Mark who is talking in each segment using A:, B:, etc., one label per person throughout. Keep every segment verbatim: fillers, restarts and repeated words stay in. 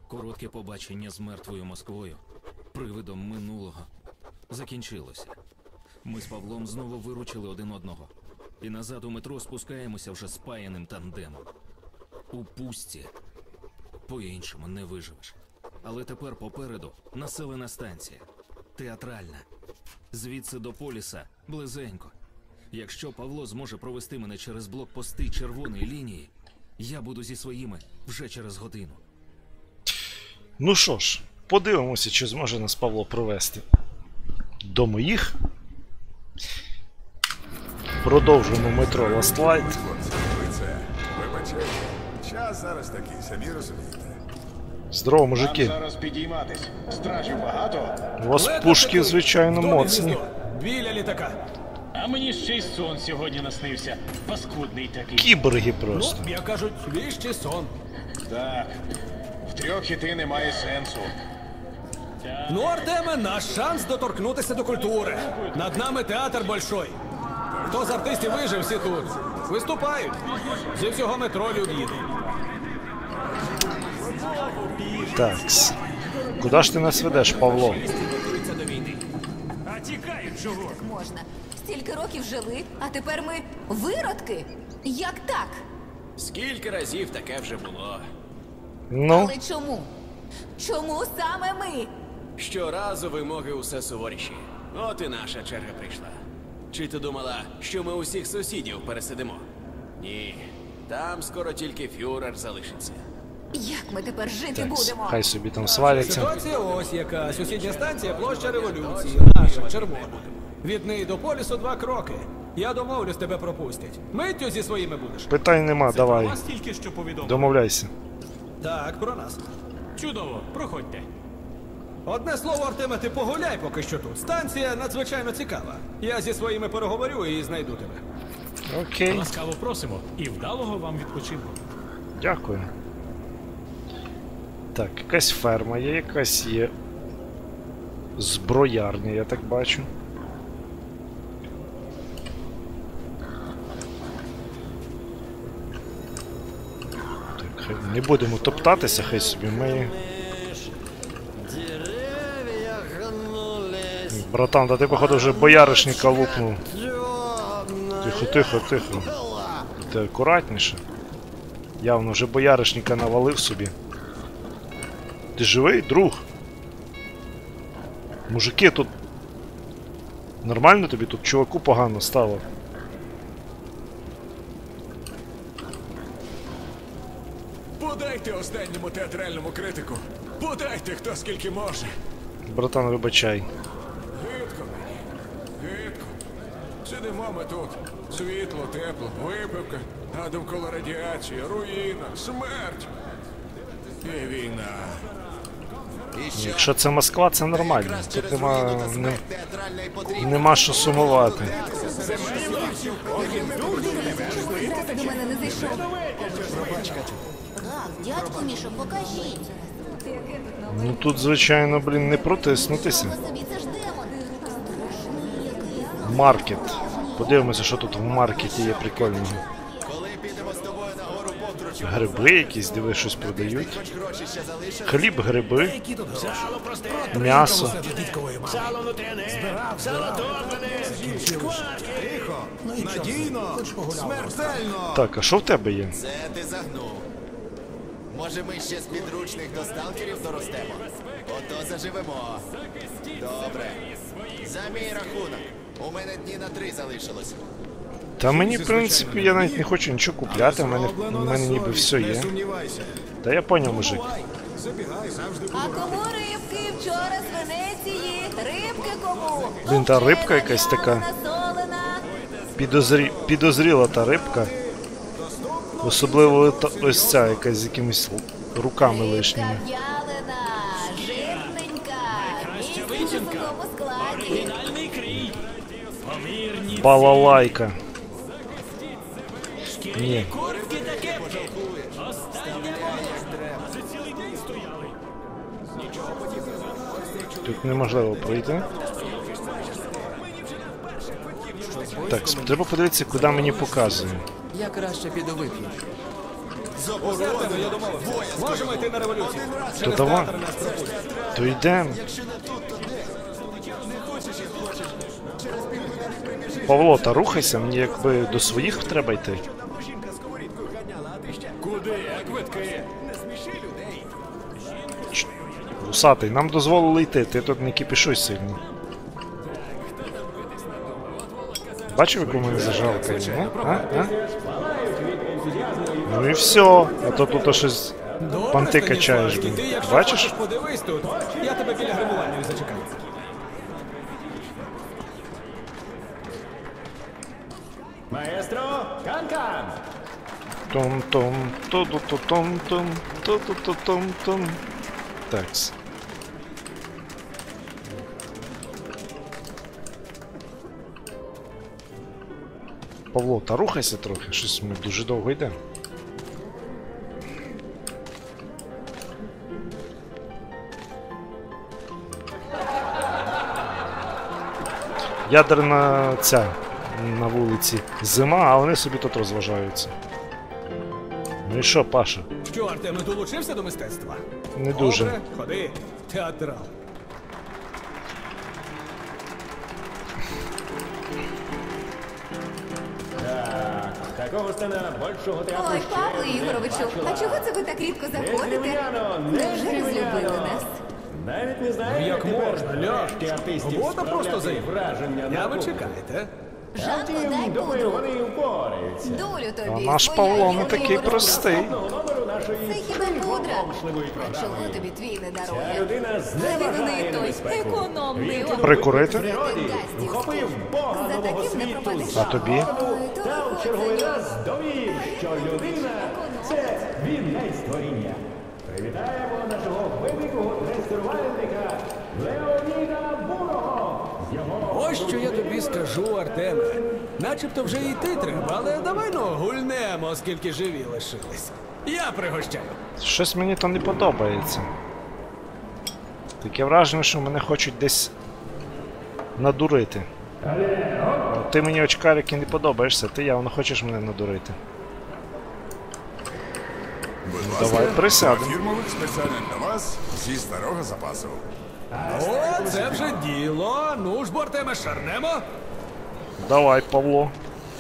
A: Коротке побачення з мертвою Москвою, привидом минулого, закінчилося. Ми з Павлом знову виручили один одного. І назад у метро спускаємося вже спаяним тандемом. У пустці. По-іншому не виживеш. Але тепер попереду населена станція. Театральна. Звідси до Поліса близенько. Якщо Павло зможе провести мене через блокпости червоної лінії, я буду зі своїми вже через годину.
B: Ну що ж, подивимося, чи зможе нас Павло провести до моїх. Продовжуємо метро Last Light.
C: Вибачайте, час зараз такий, самі розумієте.
B: Здорово, мужики.
D: Зараз підійматись. Стражів багато.
B: У вас пушки, звичайно, моцні.
E: Біля літака.
F: А мені ще й сон сьогодні наснився. Паскудний такий.
B: Кіборги просто.
E: Ну, як кажуть, віщий сон.
D: Так. Втрьох іти немає сенсу.
E: Ну, Артеме, наш шанс доторкнутися до культури. Над нами театр большой. Хто з артистів вижив, всі тут. Виступають. Зі всього метро люди їде.
B: Такс. Куди ж ти нас ведеш, Павло?
F: А тікають чого?
G: Можна. Стільки років жили, а тепер ми виродки? Як так?
E: Скільки разів таке вже було?
B: Ну,
G: Але чому? Чому саме ми?
E: Щоразу вимоги усе суворіші. От і наша черга прийшла. Чи ти думала, що ми усіх сусідів пересидимо? Ні. Там скоро тільки фюрер залишиться.
G: Як ми тепер жити
B: такс.
G: будемо?
B: Хай собі там сваляться.
E: Ситуація ось яка. Сусідня станція, площа Революції. Наша, червона. Від неї до Полісу два кроки. Я домовлюсь, тебе пропустять. Миттю зі своїми будеш.
B: Питань нема, давай.
F: Вас тільки що повідомив.
B: Домовляйся.
E: Так, про нас.
F: Чудово, проходьте.
E: Одне слово, Артеме, ти погуляй поки що тут. Станція надзвичайно цікава. Я зі своїми переговорю і знайду тебе.
B: Окей,
F: Ласкаво просимо і вдалого вам відпочинку.
B: дякую. Так, якась ферма є, якась є зброярня, я так бачу. Так, хай не будемо топтатися, хай собі ми... Братан, да ти, походу, вже бояришника лупнув. Тихо, тихо, тихо. Ти акуратніше. Явно вже бояришника навалив собі. Ти живий, друг? Мужики, тут... Нормально тобі тут чуваку погано стало?
C: Подайте останньому театральному критику. Подайте, хто скільки може.
B: Братан, вибачай.
C: Гидко мені. Гидко. Сидимо ми тут. Світло, тепло, випивка, а довкола радіація, руїна, смерть. І війна.
B: Якщо це Москва, це нормально. Тут нема... Не... Нема що сумувати.
G: Зразу до мене не зайшов. Так, дядько Мішо, покажіть.
B: Ну тут, звичайно, блін, не протиснутися.
G: Собі, це ж демон. Страшний який.
B: Маркет. Подивимося, що тут в маркеті є прикольного. Гриби якісь, диви, щось продають. Хліб, гриби. М'ясо.
F: Сало внутряне, сало топлене,
C: Тихо, надійно, смертельно.
B: Так, а що в тебе є?
H: Це ти загнув. Може, ми ще з підручних до сталкерів доростемо? Ото заживемо. Добре. За мій рахунок. У мене дні на три залишилось.
B: Та мені, в принципі, я навіть не хочу нічого купляти, в мене, в мене ніби все є. Та я поняв, мужик.
G: А кому рибки вчора з Венеції? Рибки кому?
B: Блін, та рибка якась така.
G: Насолена.
B: Підозрі... Підозріла та рибка. Особливо та- ось ця якась з якимись руками лишніми.
G: Рибка в'ялена, жирненька.
F: Найкраща
G: Місце в
F: вичинка.
G: такому складі.
F: оригінальний крій. Помірні
B: Балалайка. Ні.
F: куртки та кепки. Остання мода. За цілий день стояли.
B: Тут неможливо пройти. Так, треба подивитися, куди мені показує.
I: Я краще піду вип'ю.
C: Заборонено.
F: Можемо йти на революцію.
B: То
F: Через
B: давай.
F: театр нас пропустять.
B: То йдемо.
H: Якщо не тут, то де? Не хочеш і хочеш. Через півгодини прибіжиш.
B: Павло, та рухайся, мені якби до своїх треба йти.
H: Там жінка сковорідкою ганяла, а ти ще...
F: Куди? А квитки?
H: Не сміши людей.
B: Усатий, нам дозволили йти, ти тут не кипішуй сильно. Бачив, яку мене зажалка? А? А? Ну і все. А то тут щось
F: Добре,
B: панти
F: Станіславський,
B: качаєш, блін.
F: ти, якщо
B: Бачиш?
F: хочеш, подивись тут. Я тебе біля гримувальної зачекаю. Маестро, кан-кан!
B: Том-том, ту-ду-ту-том-том, ту-ду-ту-том-том. Такс. Павло, та рухайся трохи, щось ми дуже довго йдемо. Ядерна ця на вулиці зима, а вони собі тут розважаються. Ну і що, Паша?
F: Що, Артем, не долучився до мистецтва?
B: Не дуже.
F: Добре, ходи, театрал.
I: Такого сцена большого театру.
G: Ой, Павло Ігоровичу, а чого це ви так рідко заходите? Невже розлюбили нас?
I: Навіть не знаю,
F: Як можна, Ляш?
I: артистів
F: Робота просто
I: справляти
F: заїб.
I: враження
F: Я
I: на
F: ви
I: публіку.
F: чекаєте?
G: Жанко, дай
I: Думаю,
G: буду.
I: вони впораються.
G: Долю
B: А
G: тобі.
B: наш
G: своя
B: Павло не
G: Ігор
B: такий
G: Ігорович.
B: простий.
I: Номеру нашої
G: Це хіба пудра?
I: приголомшливої
G: А
I: програми.
G: чого тобі твій не
I: Ця
G: дарує?
I: людина
G: Він
I: зневажає
G: не той,
I: небезпеку.
G: економний.
I: Він
B: Прикурити?
I: природі
G: Гастівський.
I: вхопив Бога
G: За
I: нового
G: таким не
I: світу
G: пропадеш.
I: за
B: А тобі?
I: голову
G: Ой, то
I: та в
G: виходь
I: черговий
G: за нього.
I: раз довів, що людина – це вінець створіння. Привітаємо нашого великого рестурувальника Леоніда Бурого. з Його
F: Ось що я тобі скажу, Артеме. Начебто вже йти треба, але давай ну гульнемо, оскільки живі лишились. Я пригощаю.
B: Щось мені то не подобається. Таке враження, що мене хочуть десь надурити. О, ти мені очкарики не подобаєшся, ти явно хочеш мене надурити. Давай присядемо.
J: Фірмових спеціально для вас зі старого запасу.
F: О, це вже діло. Ну ж, бо, Артеме, шарнемо.
B: Давай, Павло.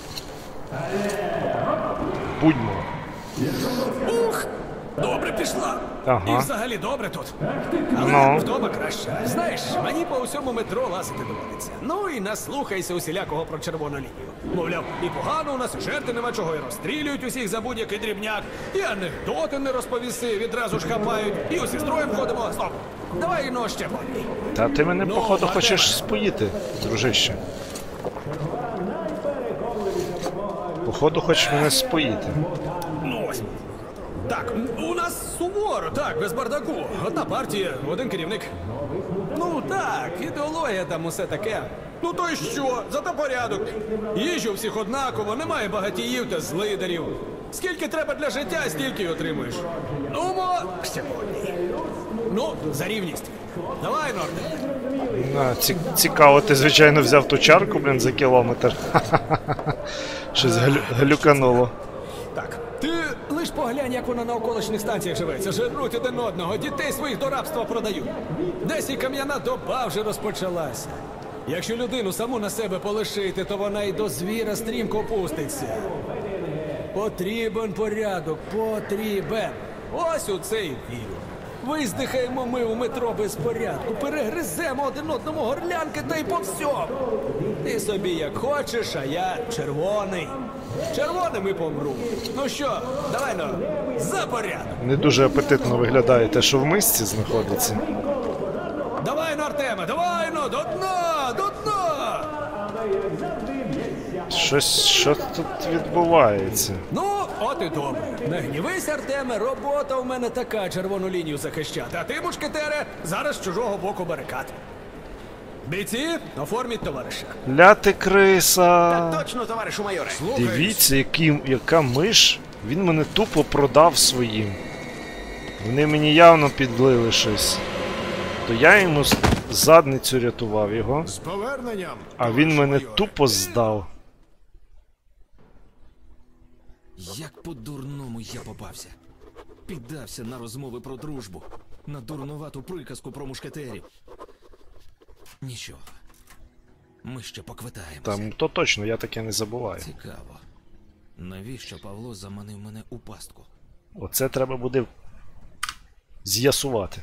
B: Будьмо.
F: Ух! Добре пішла.
B: Ага.
F: І взагалі добре тут. Але
B: Ну.
F: вдома краще. Знаєш, мені по усьому метро лазити доводиться. Ну і наслухайся усілякого про червону лінію. Мовляв, і погано у нас і жерти нема чого, і розстрілюють усіх за будь-який дрібняк, і анекдоти не розповіси, відразу ж хапають, і усі строєм ходимо. Стоп! Давай ну ще повні.
B: Та ти мене,
F: Ну,
B: походу,
F: Артеме.
B: хочеш споїти, дружище. Походу, хочеш мене споїти.
F: Ну ось. Так, у нас суворо, так, без бардаку. Одна партія, один керівник. Ну так, ідеологія там усе таке. Ну то й що? Зато порядок. Їжі у всіх однаково, немає багатіїв та злидарів. Скільки треба для життя, стільки й отримуєш. Ну, мо, ще по одній. Ну, за рівність. Давай, Норде.
B: На, ці, цікаво, ти, звичайно, взяв ту чарку, блін, за кілометр. Щось глю, глюкануло.
F: Так, ти лиш поглянь, як вона на околичних станціях живеться. Жируть один одного, дітей своїх до рабства продають. Десь і кам'яна доба вже розпочалася. Якщо людину саму на себе полишити, то вона й до звіра стрімко пуститься. Потрібен порядок, потрібен. Ось у це й вірю. Виздихаємо ми у метро без порядку, перегриземо один одному горлянки та й по всьому. Ти собі як хочеш, а я червоний. Червоним і помру. Ну що, давай ну, за порядок.
B: Не дуже апетитно виглядає те, що в мисці знаходиться.
F: Давай ну, Артеме, давай ну, до дна, до дна.
B: Щось, що тут відбувається?
F: Ну, от і добре. Не гнівись, Артеме, робота у мене така, червону лінію захищати. А ти, мушкетере, зараз з чужого боку барикад. Бійці, оформіть товариша.
B: Ля ти криса!
E: Точно, товаришу майоре.
B: Дивіться, який, яка миш. Він мене тупо продав своїм. Вони мені явно підлили щось. То я йому з- задницю рятував його,
C: З поверненням.
B: а він мене тупо здав.
A: Як по-дурному я попався. Піддався на розмови про дружбу, на дурнувату приказку про мушкетерів. Нічого. Ми ще поквитаємося.
B: Там то точно, я таке не забуваю.
A: Цікаво. Навіщо Павло заманив мене у пастку?
B: Оце треба буде з'ясувати.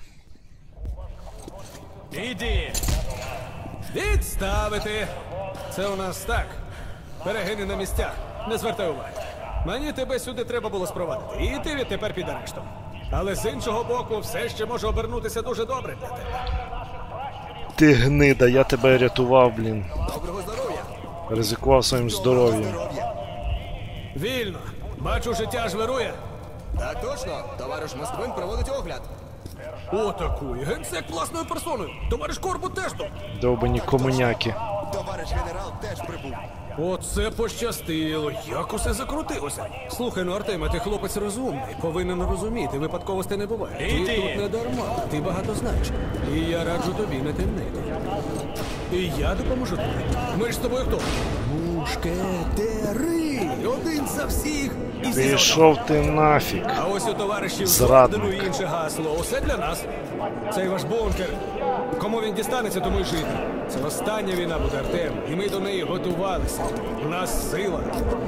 F: Іди! Відставити! Це у нас так. Перегини на місцях. Не звертай уваги. Мені тебе сюди треба було спровадити. І ти відтепер під арештом. Але з іншого боку, все ще може обернутися дуже добре для тебе.
B: Ти гнида, я тебе рятував, блін.
H: Доброго здоров'я!
B: Ризикував своїм здоров'ям.
F: Вільно. Бачу, життя аж вирує.
H: Так точно, товариш Москвин проводить огляд.
F: Отакуй. Генсек власною персоною. Товариш Корбут теж тут.
B: Довбані комуняки.
H: Товариш генерал теж прибув.
F: Оце пощастило. Як усе закрутилося. Слухай, ну Артеме, ти хлопець розумний. Повинен розуміти, випадковостей не буває. Ти тут не дарма, ти багато знаєш. І я раджу тобі не темнити. І я допоможу тобі. Ми ж з тобою хто? Мушкетери! Один за всіх і всі за
B: Пішов ти нафіг.
F: А ось у товаришів
B: Зрадник.
F: ордену і інше гасло. Усе для нас. Цей ваш бункер. Кому він дістанеться, тому й жити. Це остання війна буде, Артем. І ми до неї готувалися. У нас сила.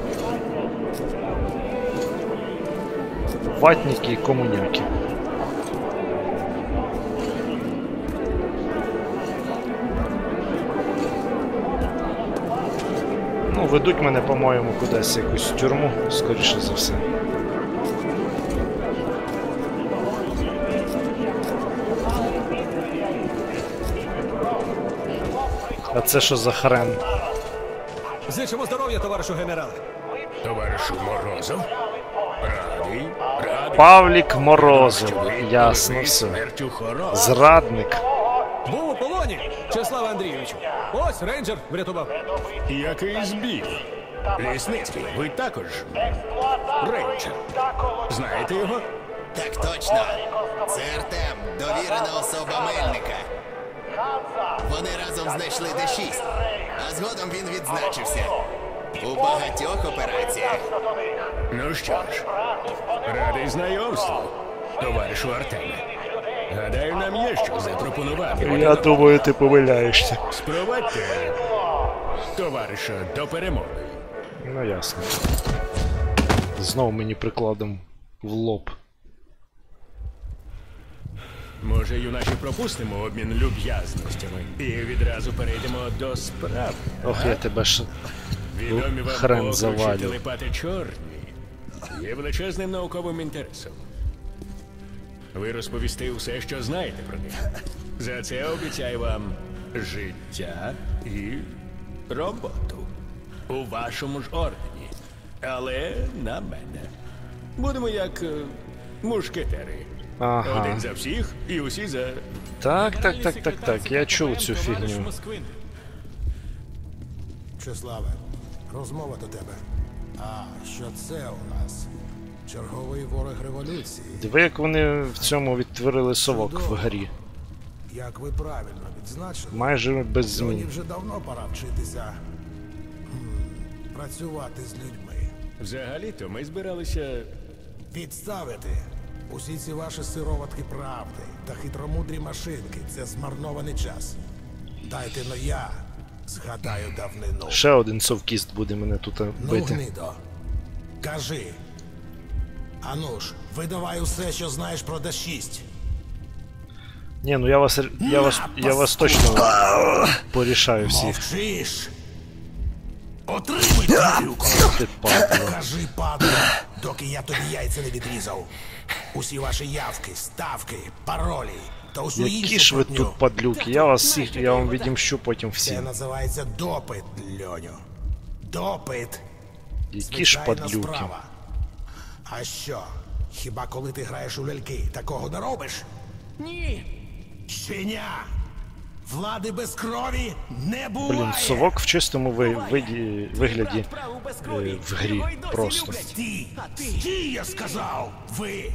B: Ватники і комуняки. Ну, ведуть мене, по-моєму, кудись якусь тюрму, скоріше за все. А це що за хрен?
F: Зичимо здоров'я, товаришу генерале.
J: Товаришу Морозов. Радий, радий.
B: Павлік Морозов. Ясно все.
J: Смертю хорова.
B: Зрадник.
F: Був у полоні, Чеславе Андрійовичу. Ось рейнджер врятував.
J: Який збіг. Лісницький, ви також рейнджер. Знаєте його?
H: Так точно. Це Артем, довірена особа Мельника. Вони разом знайшли Д шість, а згодом він відзначився. У багатьох операціях.
J: Ну що ж, радий знайомству, товаришу Артеме. Гадаю, нам є що запропонувати.
B: Я думаю, ти помиляєшся.
J: Спровадьте товариша до перемоги.
B: Ну ясно. Знову мені прикладом в лоб.
J: Може, юначе пропустимо обмін люб'язностями і відразу перейдемо до справи.
B: Ох, я тебе ж
J: Відомі вам
B: хрен
J: окружі
B: завалю.
J: телепати чорні є величезним науковим інтересом. Ви розповісти усе, що знаєте про них. За це обіцяю вам життя і роботу у вашому ж ордені. Але на мене. Будемо як е, мушкетери.
B: Ага.
J: Один за всіх і усі за...
B: Так, так, так, так, так. Я чув цю фігню.
C: Чеславе, розмова до тебе. А що це у нас? Черговий ворог революції.
B: Диви, як вони в цьому відтворили совок в грі.
C: Як ви правильно відзначили,
B: Майже без
C: мені
B: змін.
C: вже давно пора вчитися м, працювати з людьми.
J: Взагалі-то ми збиралися...
C: Підставити усі ці ваші сироватки правди та хитромудрі машинки – це змарнований час. Дайте, но я згадаю давнину.
B: Ще один совкіст буде мене тут
C: Ну,
B: бити.
C: гнидо, кажи. Ану ж, видавай усе, що знаєш про Д шість.
B: Ні, ну я вас я вас я вас точно порішаю всіх.
C: Мовчиш. Отримуй тварюку.
B: Ти падло.
C: Кажи, падло, доки я тобі яйця не відрізав. Усі ваші явки, ставки, паролі та усю
B: Які
C: іншу
B: ж ви
C: платню.
B: тут падлюки? Я вас всіх, я вам відімщу потім
C: Це
B: всім.
C: називається допит, Льоню. Допит.
B: Які ж
C: Звичайна
B: падлюки.
C: справа. А що? Хіба коли ти граєш у ляльки, такого не робиш? Ні. Щеня. Влади без крові не буває.
B: Блін, совок в чистому ви, виді, вигляді е, в грі. Просто.
C: Стій! Стій, я сказав! Ви!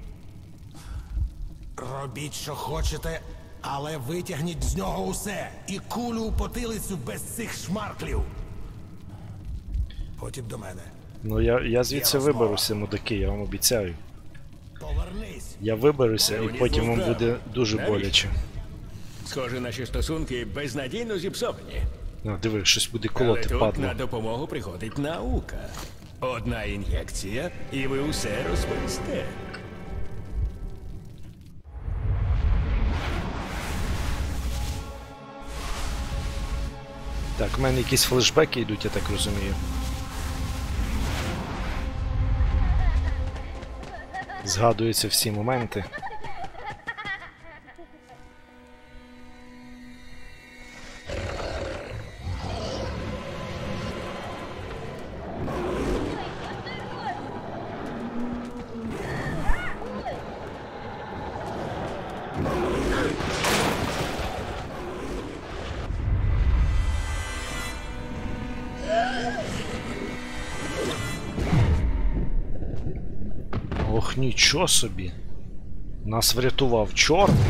C: Робіть, що хочете, але витягніть з нього усе. І кулю у потилицю без цих шмарклів. Потім до мене.
B: Ну я, я звідси виберуся, мудаки, я вам обіцяю.
C: Повернись.
B: Я виберуся і потім вам буде дуже боляче.
J: Схоже, наші стосунки безнадійно зіпсовані.
B: Ну, диви, щось буде
J: Але
B: колоти,
J: тут
B: падло.
J: на допомогу приходить наука. Одна ін'єкція, і ви усе розповісте.
B: Так, в мене якісь флешбеки йдуть, я так розумію. Згадуються всі моменти. Ох, нічого собі. Нас врятував чорний.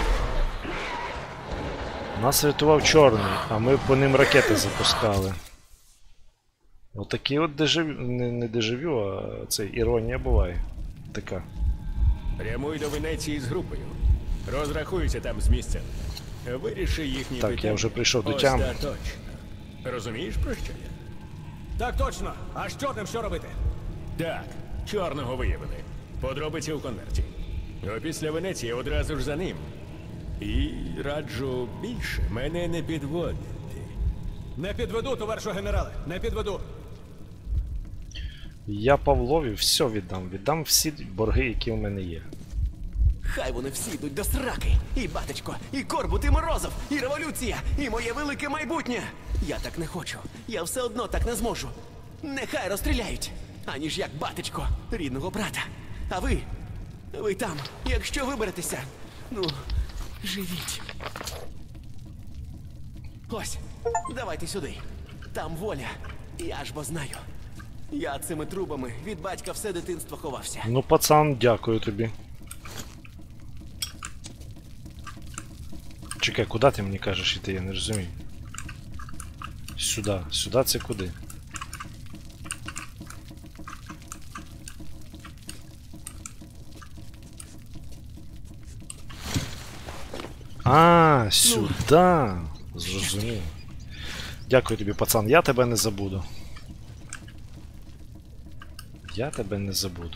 B: Нас врятував чорний, а ми по ним ракети запускали. Отакі от дежавю, не, не дежавю, а це іронія буває. Така.
J: Прямуй до Венеції з групою. Розрахуйся там з місцем. Виріши їхні
B: Так,
J: питання.
B: я вже прийшов до тями.
J: Остаточно. Розумієш, про що я?
F: Так точно. А з чорним що робити?
J: Так, чорного виявили. Подробиці у конверті. Опісля Венеції одразу ж за ним. І раджу більше мене не підводити.
F: Не підведу, товаришу генерале, не підведу.
B: Я Павлові все віддам. Віддам всі борги, які у мене є.
E: Хай вони всі йдуть до сраки. І батечко, і Корбут, і Морозов, і революція, і моє велике майбутнє. Я так не хочу. Я все одно так не зможу. Нехай розстріляють. Аніж як батечко, рідного брата. А ви, ви там, якщо виберетеся, ну, живіть. Ось, давайте сюди. Там воля. Я ж бо знаю. Я цими трубами від батька все дитинство ховався.
B: Ну, пацан, дякую тобі. Чекай, куди ти мені кажеш іти, я не розумію. Сюди. Сюди це куди? А, сюди. Зрозумів. Дякую тобі, пацан. Я тебе не забуду. Я тебе не забуду.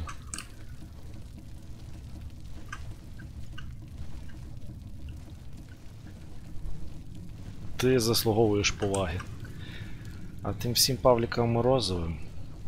B: Ти заслуговуєш поваги. А тим всім Павлікам Морозовим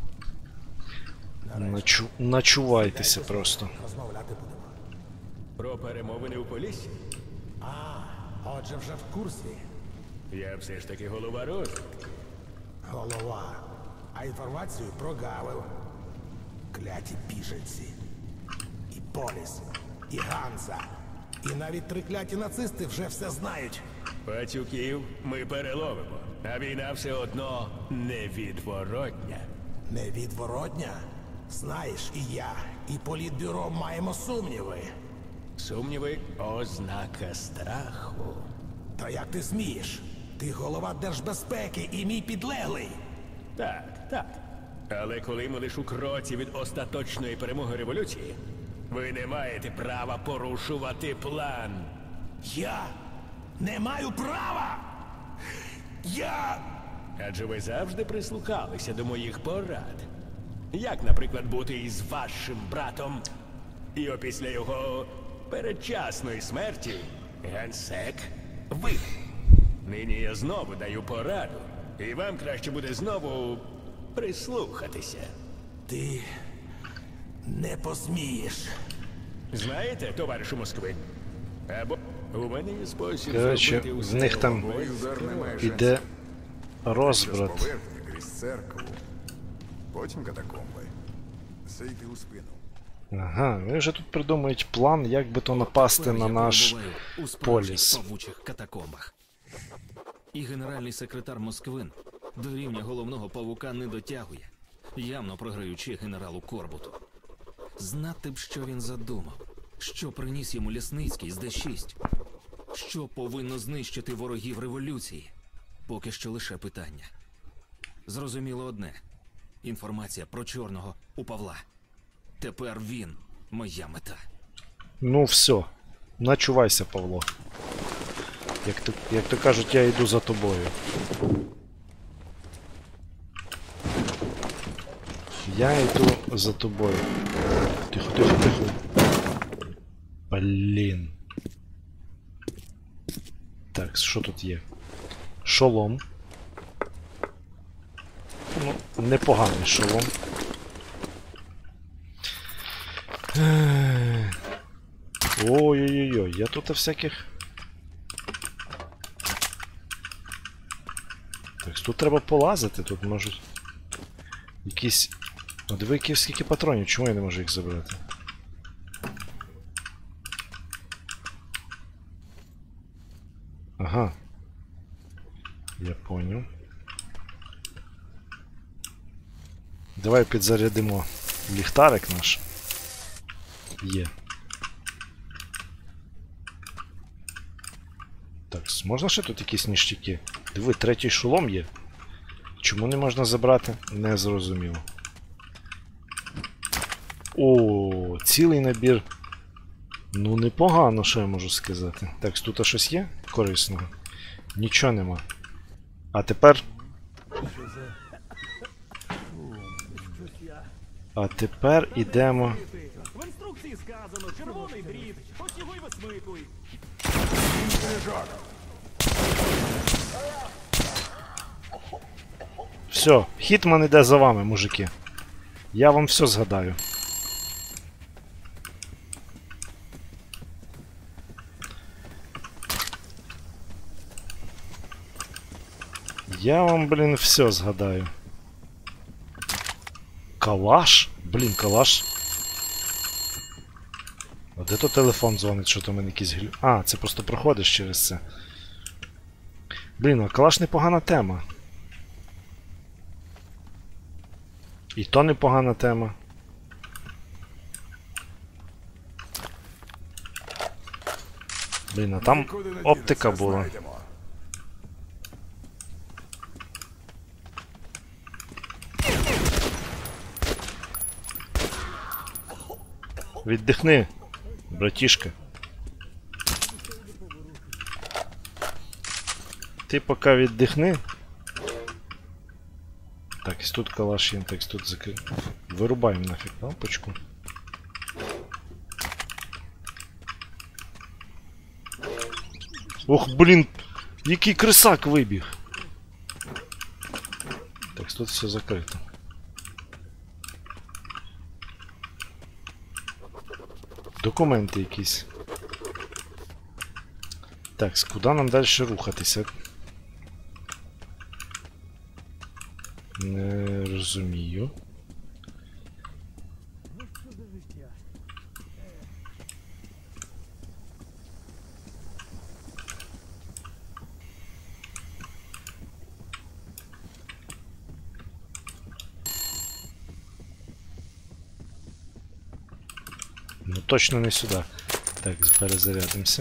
B: начу... начувайтеся просто.
C: Розмовляти будемо.
J: Про перемовини у Поліссі?
C: А, отже вже в курсі.
J: Я все ж таки голова розвідки.
C: Голова. А інформацію прогавив. Кляті біженці. І Поліс, і Ганза. І навіть трикляті нацисти вже все знають.
J: Пацюків ми переловимо, а війна все одно невідворотня.
C: Невідворотня? Знаєш, і я, і Політбюро маємо сумніви.
J: Сумніви – ознака страху.
C: Та як ти смієш? Ти голова Держбезпеки і мій підлеглий.
J: Так, так. Але коли ми лише у кроці від остаточної перемоги революції, ви не маєте права порушувати план.
C: Я не маю права! Я...
J: Адже ви завжди прислухалися до моїх порад. Як, наприклад, бути із вашим братом, і опісля його передчасної смерті, генсек, ви. Нині я знову даю пораду, і вам краще буде знову прислухатися.
C: Ти не посмієш.
J: Знаєте, товаришу Москви? Або у мене є спосіб
B: Коротше,
J: зробити
B: в
J: усе
B: них там
J: головою.
B: іде розбрат.
K: Поверхня крізь церкву, потім катакомби. Зайти у спину.
B: Ага, вони вже тут придумують план, як би то напасти на наш
A: у справжніх
B: поліс.
A: павучих катакомбах. І генеральний секретар Москвин до рівня головного павука не дотягує, явно програючи генералу Корбуту. Знати б, що він задумав, що приніс йому Лясницький з Д шість, що повинно знищити ворогів революції. Поки що лише питання. Зрозуміло одне. Інформація про чорного у Павла. Тепер він моя мета.
B: Ну все. Начувайся, Павло. Як то, як то кажуть, я йду за тобою. Я йду за тобою. Тихо, тихо, тихо. Блін. Так, що тут є? Шолом. Ну, непоганий шолом. Ой-ой-ой, я тут всяких... Так, тут треба полазити, тут можуть... Якісь... А диви, які скільки патронів, чому я не можу їх забрати? Ага. Я понял. Давай підзарядимо ліхтарик наш. Є. Так, можна ще тут якісь ніштяки? Диви, третій шолом є. Чому не можна забрати? Не зрозуміло. О, цілий набір. Ну, непогано, що я можу сказати. Так, тут щось є корисного? Нічого нема. А тепер... А тепер ідемо...
I: В інструкції сказано, червоний дріт, ось його й висмикуй.
B: Все, Хітман іде за вами, мужики. Я вам все згадаю. Я вам, блін, все згадаю. Калаш? Блін, калаш. А де то телефон дзвонить, що то в мене якийсь глю... А, це просто проходиш через це. Блін, а калаш непогана тема. І то непогана тема. Блін, а там оптика була. Віддихни, братішка. Ти поки віддихни. Так, ось тут калаш є, так, тут закрив. Вирубаємо нафіг лампочку. Ох, блін, який крисак вибіг. Так, тут все закрито. Документи якісь. Так, куди нам далі рухатися? Не розумію. Ну точно не сюди. Так, перезарядимося.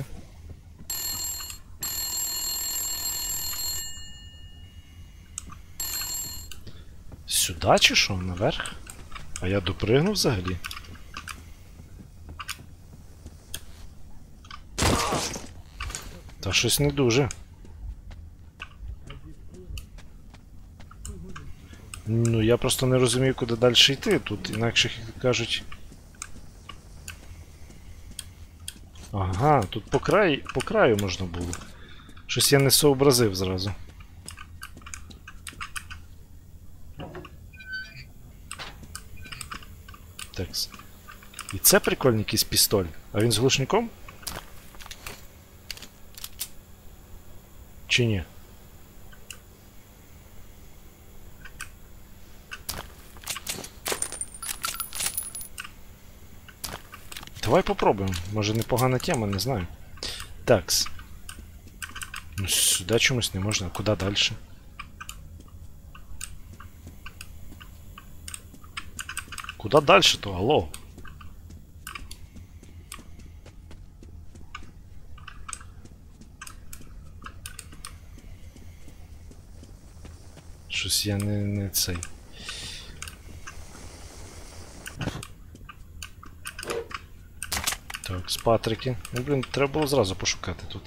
B: Сюди чи що? Наверх? А я допригнув взагалі? Та щось не дуже. Ну, я просто не розумію, куди далі йти. Тут інакше кажуть... Ага, тут по краю, по краю можна було. Щось я не сообразив зразу. Так. І це прикольний якийсь пістоль. А він з глушником? Чи ні? Давай попробуємо. Може непогана тема, не знаю. Такс. Ну, сюди чомусь не можна. Куди далі? Куди далі то? Алло? Щось я не, не цей. Так, з Патрики. Ну, блін, треба було зразу пошукати тут.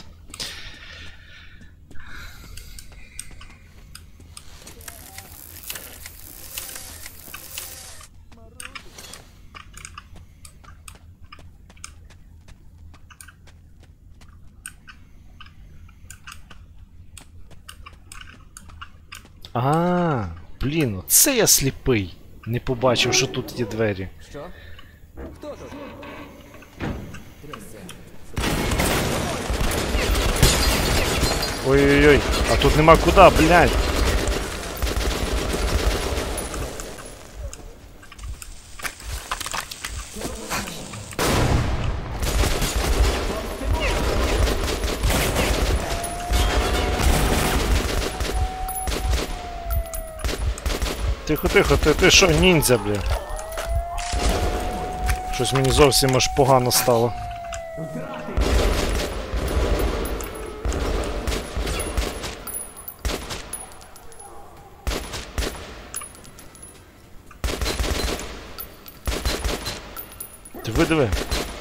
B: А, блін, це я сліпий. Не побачив, що тут є двері.
F: Що? Хто тут?
B: Ой-ой-ой, а тут нема куди, блядь. Тихо, тихо, ти, ти що, ніндзя, бля? Щось мені зовсім аж погано стало. Ти видиви.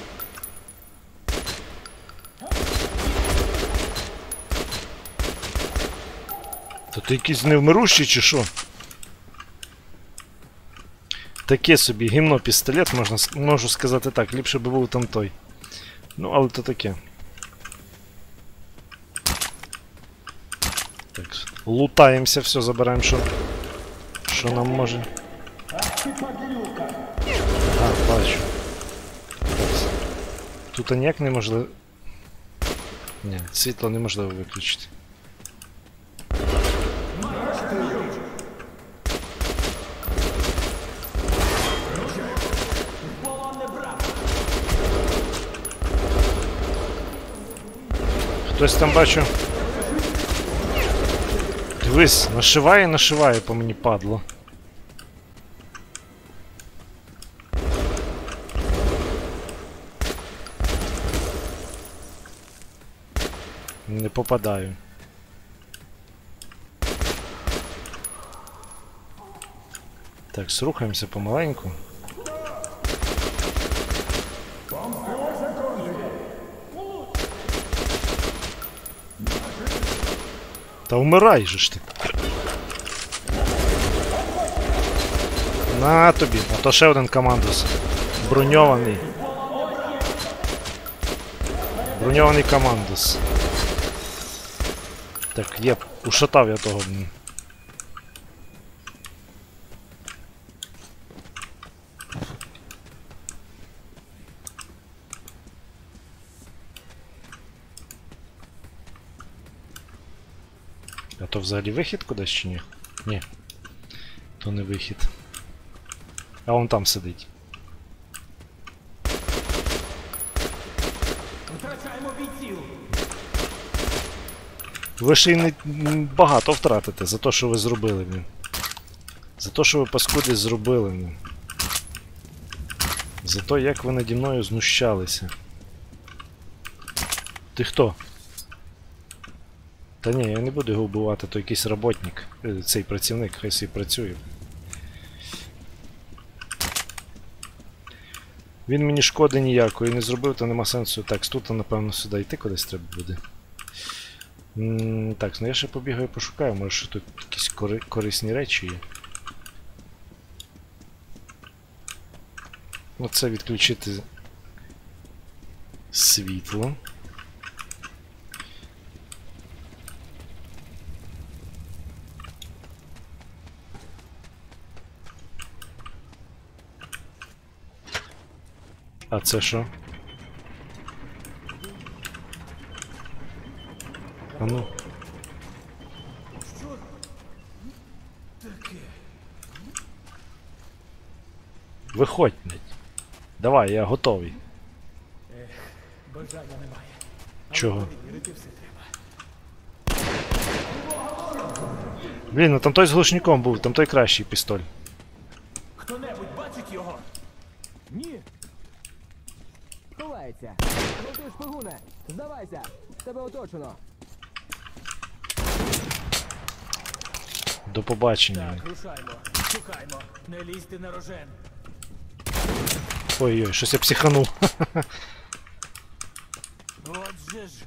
B: То ти якийсь невмирущий чи що? Таке собі гімно пістолет, можна, можу сказати так, ліпше би був там той. Ну, але то таке. Так, лутаємося, все, забираємо, що, що нам може. А, бачу. Тут ніяк неможливо... Ні, світло неможливо виключити. Хтось там бачу. Дивись, нашиває, нашиває по мені, падло. Не попадаю. Так, срухаємося помаленьку. Та вмирай же ж ти. На тобі, а то ще один командос. Броньований. Броньований командос. Так, є, ушатав я того. А то взагалі вихід кудись чи ні? Ні. То не вихід. А вон там сидить.
I: Втрачаємо бійців.
B: Ви ще й не багато втратите за те, що ви зробили, блін. За те, що ви паскуди зробили, блін. За те, як ви наді мною знущалися. Ти хто? Та ні, я не буду його вбивати, то якийсь роботник, цей працівник, хай собі працює. Він мені шкоди ніякої не зробив, то нема сенсу. Так, тут, напевно, сюди йти кудись треба буде. М, так, ну я ще побігаю пошукаю, може що тут якісь кори корисні речі є. Ну це відключити світло. А це що? А ну.
I: Що таке?
B: Виходь, блядь. Давай, я готовий.
I: Ех, бажання немає.
B: Чого?
I: Вірити все треба.
B: Блін, ну там той з глушником був, там той кращий пістоль.
I: Хто-небудь бачить його? Ні.
L: Ховається. Готуй шпигуне. Здавайся. Тебе оточено.
B: До побачення.
I: Так, рушаймо. Шукаймо. Не лізьте на рожен.
B: Ой-ой, щось я психанув.
E: же ж.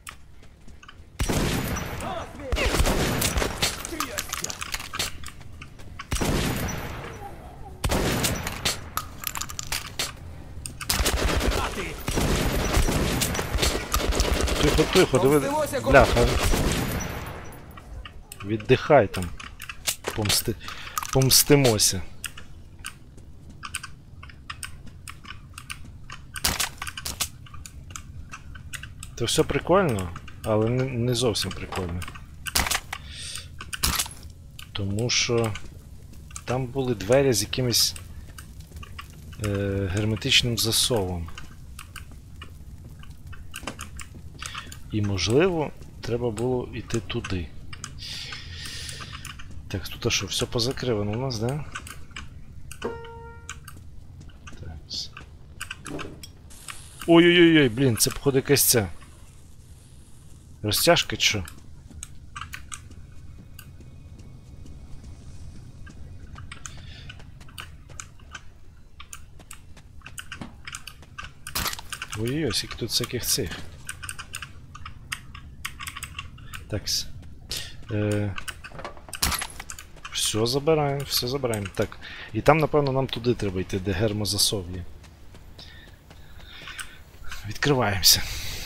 B: Тихо, тихо, диви. Бляха. Віддихай там. Помсти... Помстимося. Це все прикольно, але не, не зовсім прикольно. Тому що там були двері з якимось е, герметичним засовом. І можливо, треба було йти туди. Так, тут а що, все позакривано у нас, да? Так. Ой-ой-ой, блін, це походу якась ця. Розтяжка чи що? Ой-ой-ой, скільки тут всяких цих. Так. Е... Все забираємо, все забираємо. Так. І там, напевно, нам туди треба йти, де гермозасов є. Відкриваємося.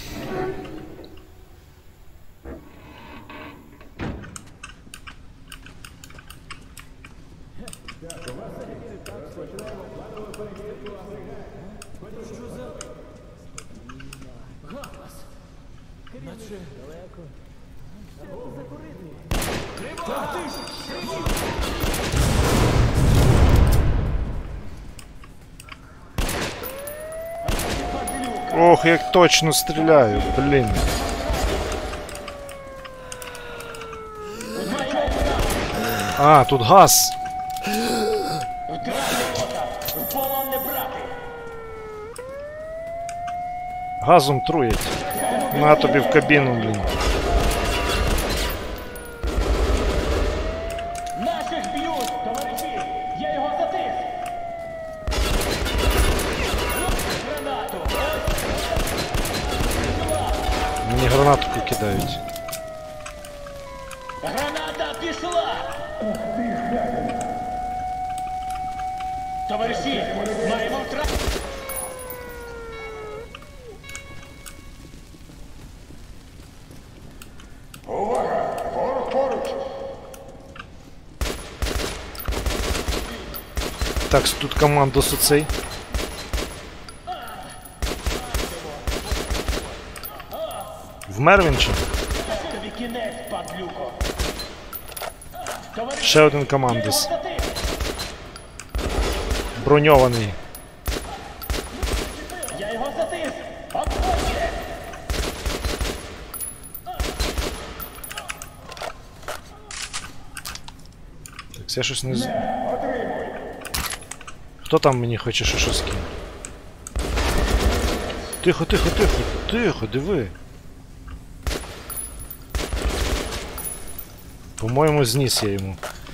B: Ох, як точно стріляю, блін. А, тут газ. Газом труять. На тобі в кабіну, блін.
I: Наших б'ють, товариші! Я його затис! Гранату!
B: Мені гранатку кидають.
I: Граната пішла! Товариші, маємо втрату!
D: Увага! Ворог поруч!
B: Так, тут командос оцей. Вмер він чи?
I: Тобі кінець, падлюко!
B: Ще один командос. Броньований.
I: Я його затис! Обходьте!
B: Так, я щось не з... Хто там мені хоче ще щось кинути? Тихо, тихо, тихо, тихо, диви. По-моєму, зніс я йому.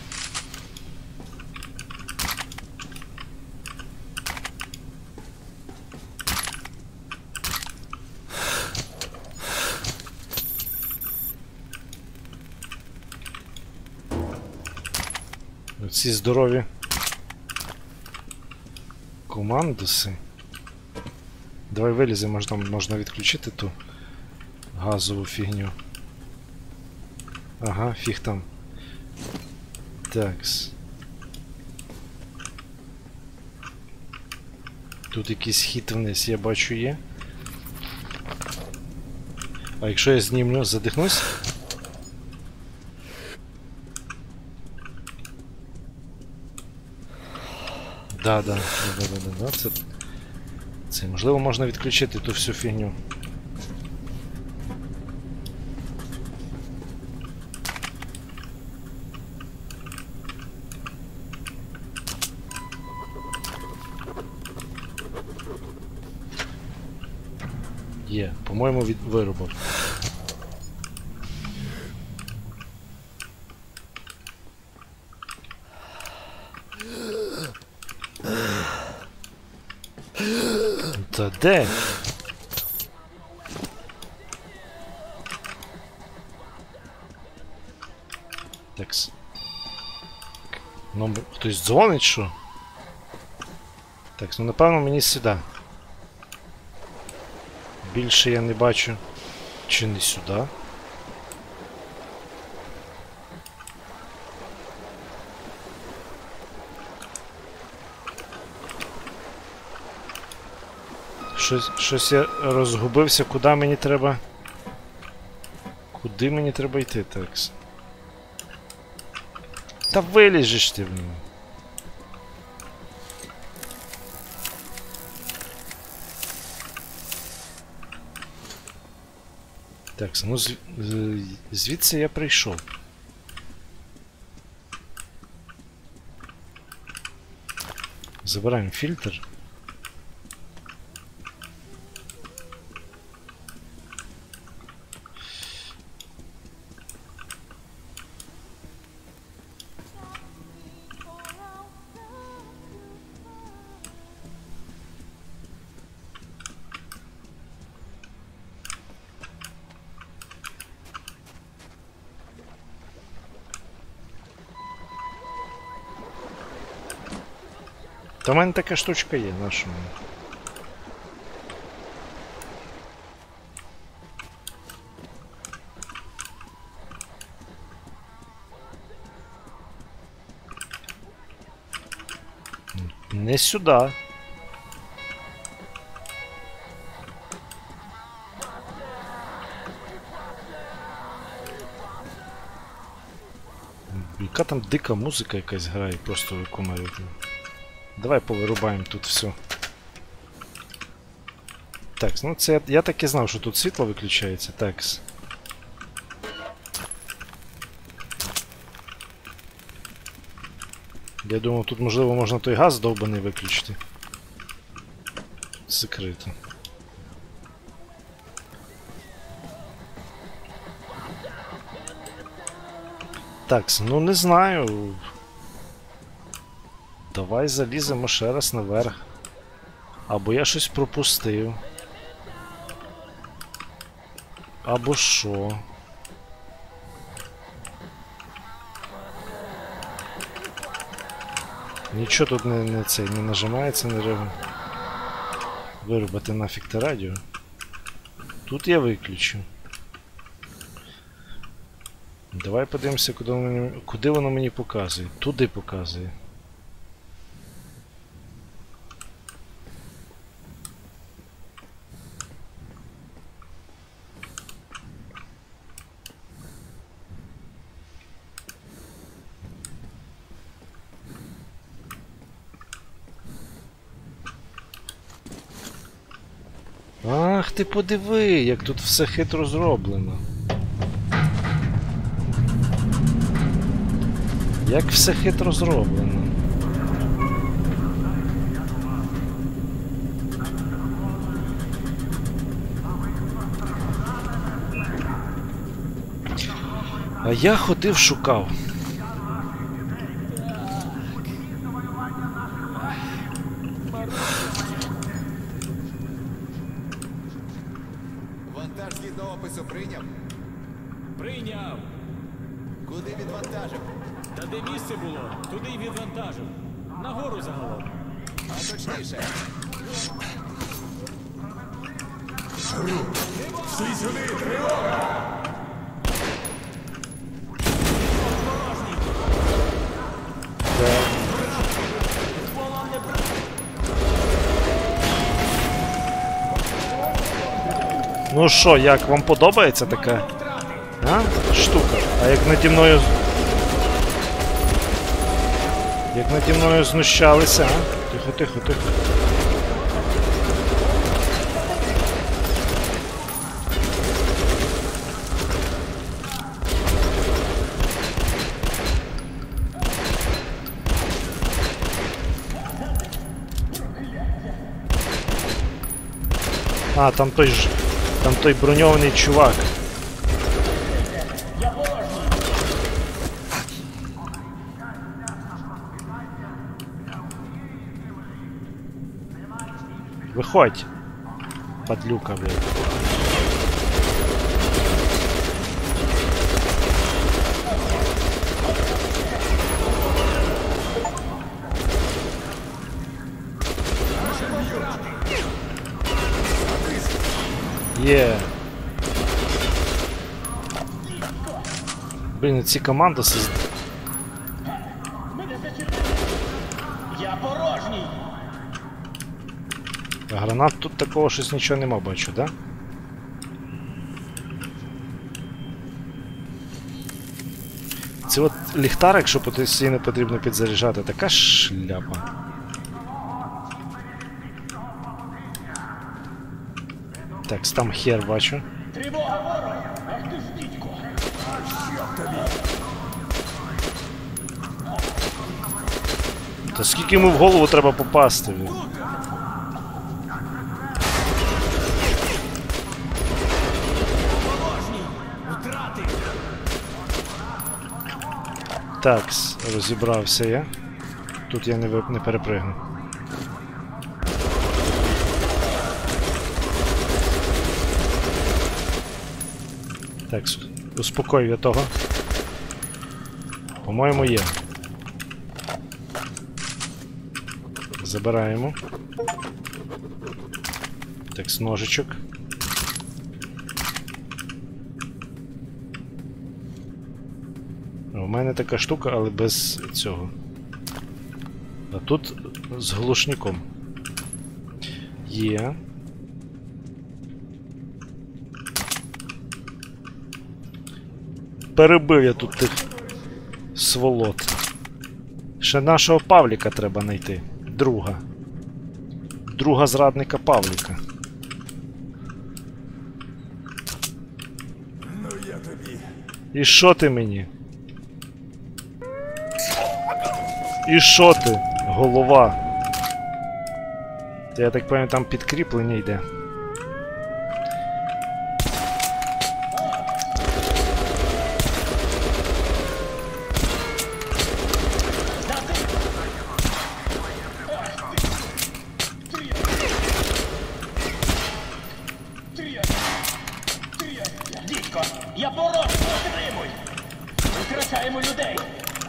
B: Оці здорові командоси. Давай виліземо, можна, можна відключити ту газову фігню. Ага, фіг там. Такс. Тут якийсь хід вниз, я бачу, є. А якщо я знімлю, задихнусь? Да, да, да, да, да, да, це... Це, можливо, можна відключити ту всю фігню. Є, по-моєму, від... вирубав. Та де? Такс. Ну, хтось дзвонить, що? Так, ну напевно мені сюди. Більше я не бачу. Чи не сюди? Щось, щось я розгубився, куди мені треба. Куди мені треба йти, такс? Та виліжеш ти в нього. Так, ну з, з, звідси я прийшов. Забираємо фільтр. Та в мене така штучка є, наша. Не сюди. Яка там дика музика якась грає, просто виконує. Давай повирубаємо тут все. Так, ну це я, я так і знав, що тут світло виключається. Так. Я думав, тут можливо можна той газ довбаний виключити. Закрито. Так, ну не знаю. Давай заліземо ще раз наверх. Або я щось пропустив. Або що. Нічого тут не, не, цей, не нажимається, не рив... Вирубати нафіг те радіо. Тут я виключу. Давай подивимося, куди воно, куди воно мені показує. Туди показує. Ах, ти подиви, як тут все хитро зроблено. Як все хитро зроблено. А я ходив, шукав.
H: Вантаж згідно опису прийняв?
F: Прийняв.
H: Куди відвантажив?
F: Та де місце було, туди й відвантажив. Нагору загалом.
H: А точніше.
C: Всі сюди, тривога!
B: Ну що, як вам подобається така а? штука? А як наді мною Як наді мною знущалися, а? Тихо, тихо, тихо. А, там той ж... Там той броньований чувак. Виходь, падлюка, блядь. Є. Блін, ці команди созд...
I: Я порожній.
B: А гранат тут такого щось нічого нема, бачу, да? Це от ліхтар, якщо постійно потрібно підзаряджати, така шляпа. Так, там хер бачу.
I: Тривога ворога. Ах ти ж дідько.
B: Та скільки йому в голову треба попасти? Блін? Так, розібрався я. Тут я не, вип... не перепригну. Так, успокоїв я того. По-моєму, є. Забираємо. Так, з ножичок. У мене така штука, але без цього. А тут з глушником. Є. Перебив я тут тих сволот. Ще нашого Павліка треба знайти. Друга. Друга зрадника Павліка.
C: Ну я тобі.
B: І що ти мені? І що ти, голова? Я так пам'ятаю, там підкріплення йде.
I: Дідько, я порожній, отримуй. Витрачаємо людей.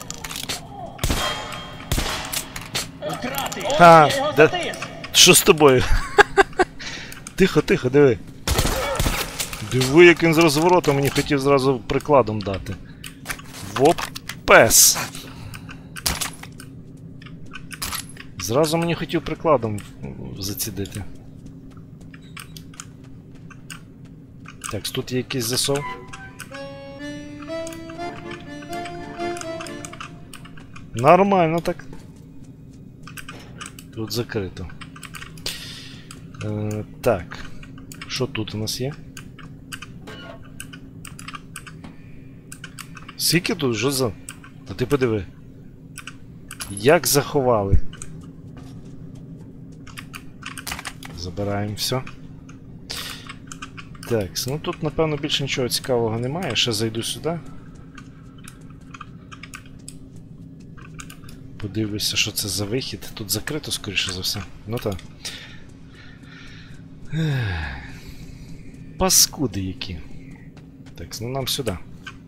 I: Втрати! Ось
B: Ха,
I: я його
B: де...
I: затис!
B: Що з тобою? Тихо, тихо, диви. Диви, як він з розвороту мені хотів зразу прикладом дати. Воп, пес. Зразу мені хотів прикладом зацідити. Так, тут є якийсь засов. Нормально так. Тут закрито. Е, так. Що тут у нас є? Скільки тут? Що за... Та ти подиви. Як заховали. Забираємо все. Так, ну тут напевно більше нічого цікавого немає. Ще зайду сюди. Подивлюся, що це за вихід. Тут закрито, скоріше за все. Ну так. Паскуди які. Так, ну нам сюди.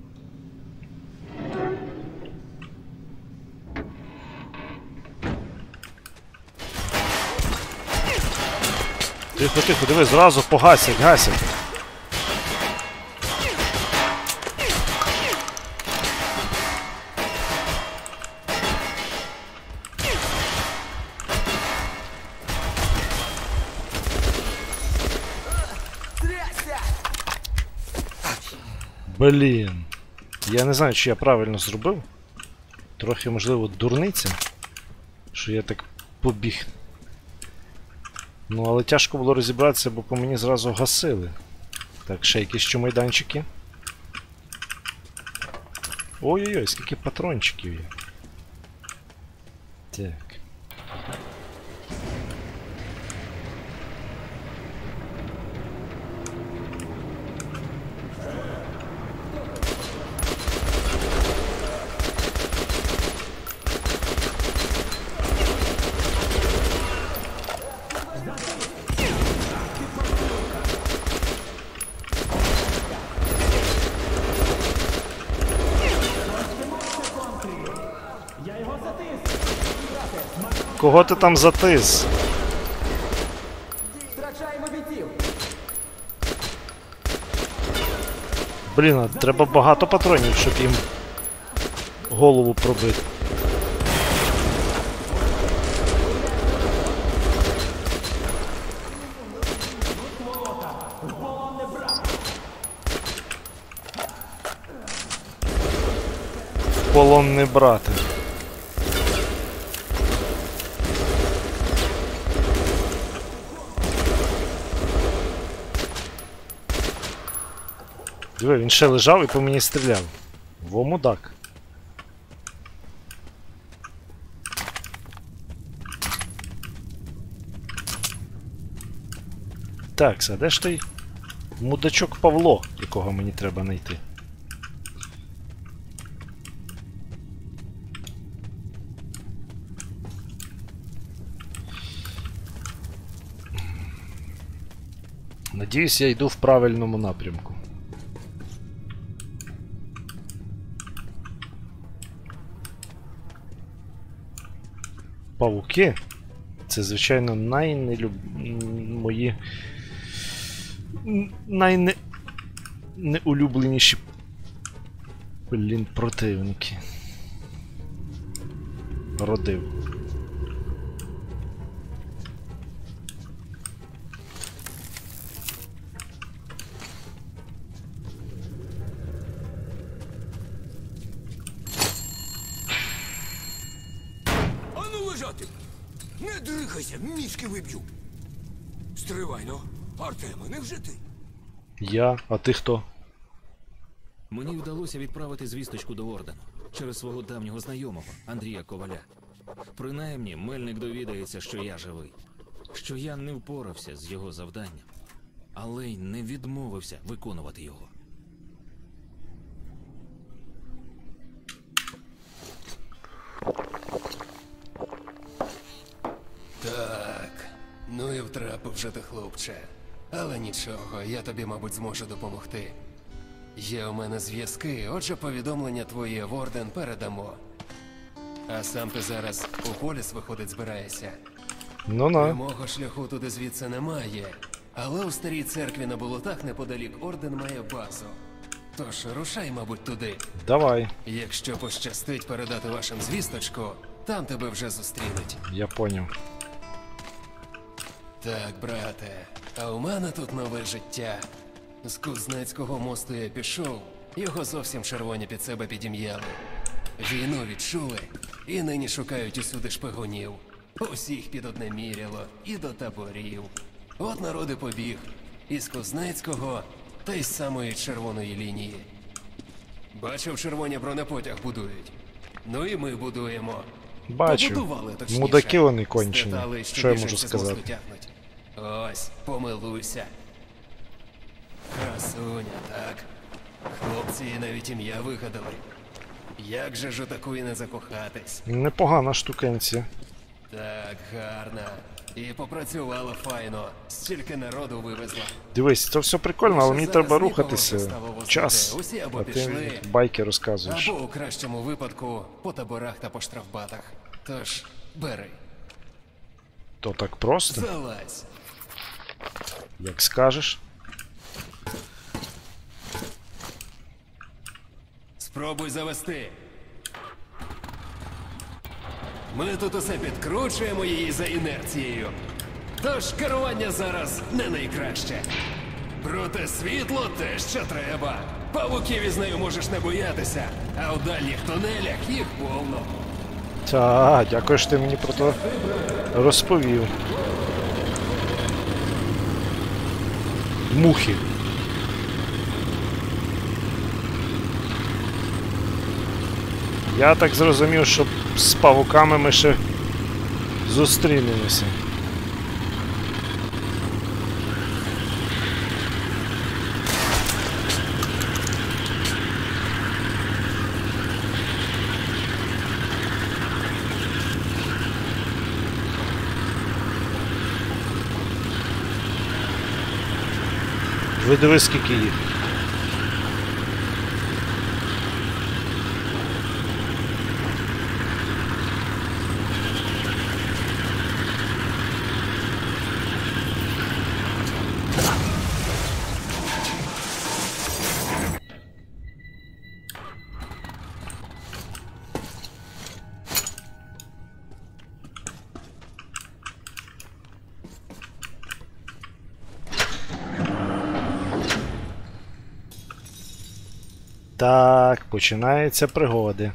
B: Тихо, тихо, диви, зразу погасять, гасять. Блін. Я не знаю, чи я правильно зробив. Трохи, можливо, дурниця. Що я так побіг. Ну, але тяжко було розібратися, бо по мені зразу гасили. Так, ще якісь чумайданчики. Ой-ой-ой, скільки патрончиків є. Так. Кого ти там затис?
L: Втрачаємо бійців.
B: Блін, а треба багато патронів, щоб їм голову пробити. В полон не брати. Диви, він ще лежав і по мені стріляв. Во мудак. Так, а де ж той мудачок Павло, якого мені треба знайти? Надіюсь, я йду в правильному напрямку. Павуки? Це, звичайно, найнелюб... мої... найне... неулюбленіші, блін, противники. Родив.
M: Не дрихайся, мізки виб'ю. Стривай, ну. Артеме, невже ти?
B: Я? А ти хто?
A: Мені вдалося відправити звісточку до Ордену через свого давнього знайомого, Андрія Коваля. Принаймні, Мельник довідається, що я живий. Що я не впорався з його завданням, але й не відмовився виконувати його.
N: Так, ну і втрапив вже ти, хлопче. Але нічого, я тобі, мабуть, зможу допомогти. Є у мене зв'язки, отже повідомлення твоє в Орден передамо. А сам ти зараз у поліс, виходить, збираєшся?
B: Ну-ну.
N: Прямого шляху туди звідси немає. Але у старій церкві на болотах неподалік Орден має базу. Тож рушай, мабуть, туди.
B: Давай.
N: Якщо пощастить передати вашим звісточку, там тебе вже зустрінуть.
B: Я поняв.
N: Так, брате, а у мене тут нове життя. З Кузнецького мосту я пішов, його зовсім червоні під себе підім'яли. Війну відчули, і нині шукають усюди шпигунів. Усіх під одне міряло, і до таборів. От народи побіг. Із Кузнецького, та й з самої червоної лінії. Бачив, червоні бронепотяг будують. Ну і ми будуємо.
B: Бачу.
N: Побудували, точніше.
B: Мудаки вони кончені.
N: Стетали,
B: Що я можу
N: біженці з мосту
B: сказати?
N: тягнуть. Ось, помилуйся. Красуня, так. Хлопці їй навіть ім'я вигадали. Як же ж у такої не закохатись?
B: Непогана штукенція.
N: Так, гарна. І попрацювала файно. Стільки народу вивезла.
B: Дивись, це все прикольно, але мені
N: Зараз
B: треба
N: нікого
B: рухатися.
N: вже стало возити.
B: Час.
N: Усі або
B: А ти
N: пішли,
B: байки розказуєш.
N: Або у кращому випадку по таборах та по штрафбатах. Тож, бери.
B: То так просто?
N: Залазь.
B: Як скажеш.
N: Спробуй завести. Ми тут усе підкручуємо її за інерцією. Тож керування зараз не найкраще. Проте світло те, що треба. Павуків із нею можеш не боятися, а у дальніх тунелях їх повно.
B: Та, дякую, що ти мені про то розповів. Мухи. Я так зрозумів, що з павуками ми ще зустрінемося. Ви диви, скільки їх. Так, починаються пригоди.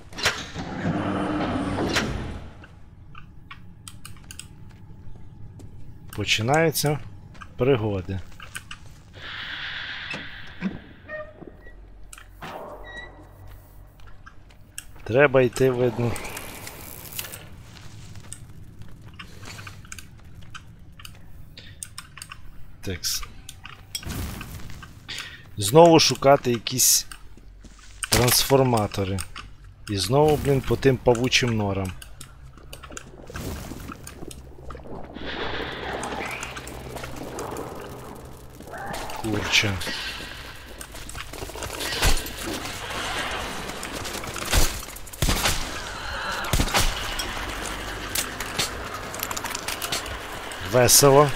B: Починаються пригоди. Треба йти, видно. Текс. Знову шукати якісь трансформатори. І знову, блін, по тим павучим норам. Курча. Весело.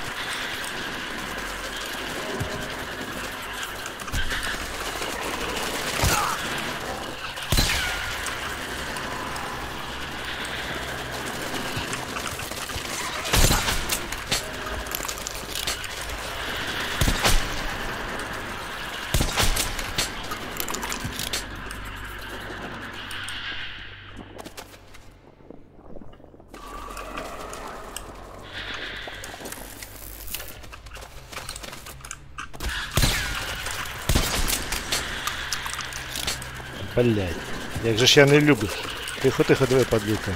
B: Блять, як же ж я не люблю. Тихо, тихо, диви, падлюка.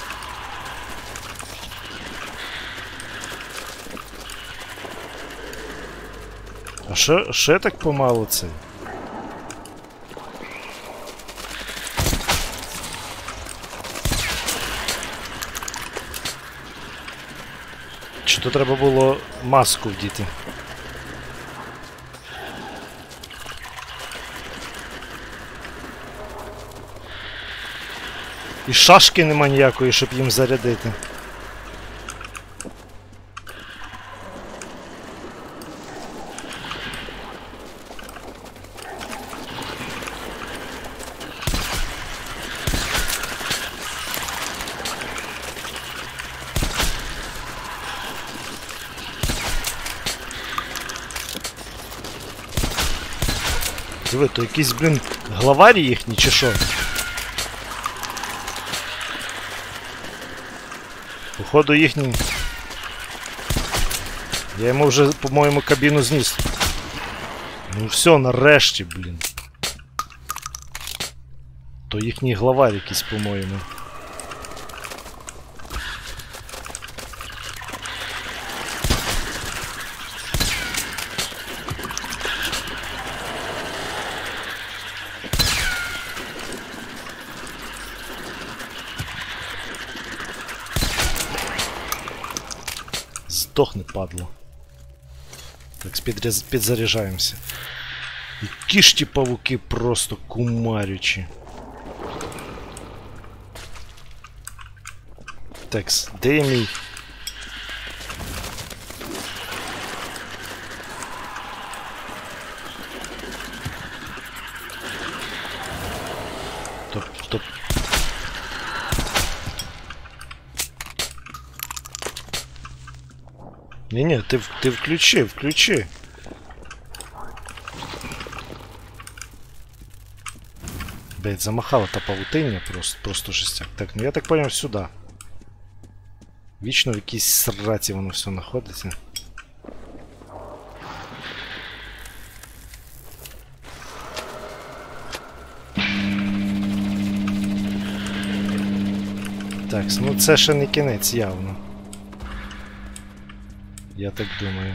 B: А що, що так помало це? Чи то треба було маску вдіти? І шашки нема ніякої, щоб їм зарядити. Диви, то якісь, блін, главарі їхні, чи що? Походу їхній. Я йому вже, по-моєму, кабіну зніс. Ну все, нарешті, блін. То їхній главар якийсь, по-моєму. Здохне, падло. Так, підряз... підзаряджаємося. Які ж ті павуки просто кумарючі. Текс, де є мій? Топ, топ. Не-не, ты, ты включи, включи. Блять, замахала та павутиння просто, просто жестяк. Так, ну я так понял, сюда. Вічно в якійсь сраті воно все знаходиться. Так, ну це ще не кінець явно. Я так думаю.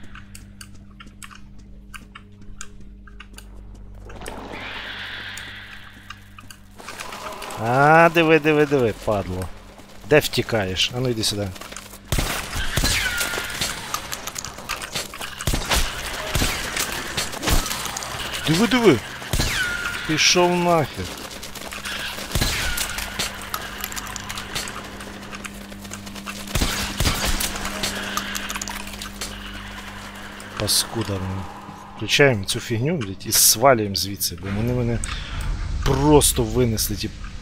B: А, диви, диви, диви, падло. Де втікаєш? А ну йди сюди. Диви, диви! Пішов нахер. Паскуда. Включаємо цю фігню, блядь, і свалюємо звідси, бо вони мене просто винесли, ті